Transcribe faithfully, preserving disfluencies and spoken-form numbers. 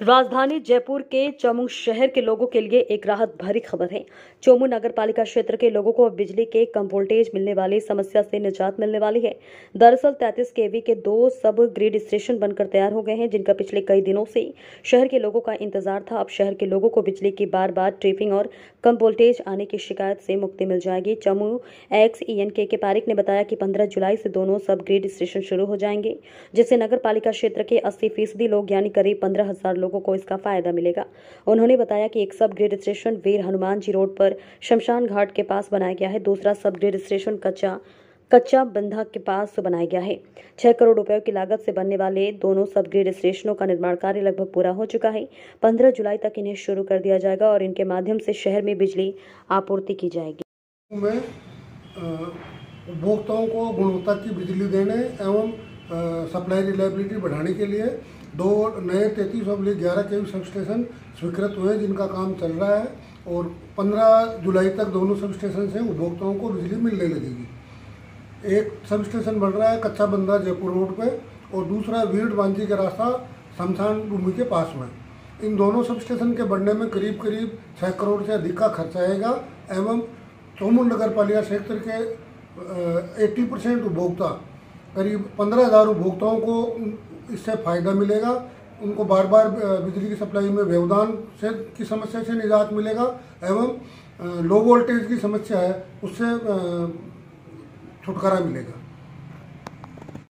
राजधानी जयपुर के चोमू शहर के लोगों के लिए एक राहत भरी खबर है। चोमू नगर पालिका क्षेत्र के लोगों को बिजली के कम वोल्टेज मिलने वाली समस्या से निजात मिलने वाली है। दरअसल तैंतीस केवी के दो सब ग्रिड स्टेशन बनकर तैयार हो गए हैं, जिनका पिछले कई दिनों से शहर के लोगों का इंतजार था। अब शहर के लोगों को बिजली की बार बार ट्रिपिंग और कम वोल्टेज आने की शिकायत से मुक्ति मिल जाएगी। चोमू एक्स ई एन के के पारिक ने बताया कि पंद्रह जुलाई से दोनों सब ग्रिड स्टेशन शुरू हो जाएंगे, जिससे नगर पालिका क्षेत्र के अस्सी फीसदी लोग यानी करीब पंद्रह हजार लोगों को इसका फायदा मिलेगा। उन्होंने बताया कि एक sub grid station Veer Hanuman ji road पर शमशान घाट के पास बनाया गया है। दूसरा सब ग्रिड स्टेशन कच्चा कच्चा बंधा के पास बनाया गया है। छह करोड़ रुपए की लागत से बनने वाले दोनों सब ग्रिड स्टेशनों का निर्माण कार्य लगभग पूरा हो चुका है। पंद्रह जुलाई तक इन्हें शुरू कर दिया जाएगा और इनके माध्यम से शहर में बिजली आपूर्ति की जाएगी। में उपभोक्ताओं को गुणवत्ता की बिजली देने एवं सप्लाई रिलायबिलिटी बढ़ाने के लिए दो नए तैंतीस ऑब्लिक ग्यारह के सब स्टेशन स्वीकृत हुए, जिनका काम चल रहा है और पंद्रह जुलाई तक दोनों सब स्टेशन से उपभोक्ताओं को बिजली मिलने लगेगी। एक सब स्टेशन बन रहा है कच्चा बंदा जयपुर रोड पे और दूसरा वीर बांझी का रास्ता शमशान भूमि के पास में। इन दोनों सब स्टेशन के बनने में करीब करीब छः करोड़ से अधिक का खर्च आएगा एवं चोमू नगर पालिका क्षेत्र के अस्सी परसेंट उपभोक्ता करीब पंद्रह हज़ार उपभोक्ताओं को इससे फ़ायदा मिलेगा। उनको बार बार बिजली की सप्लाई में व्यवधान से की समस्या से निजात मिलेगा एवं लो वोल्टेज की समस्या है उससे छुटकारा मिलेगा।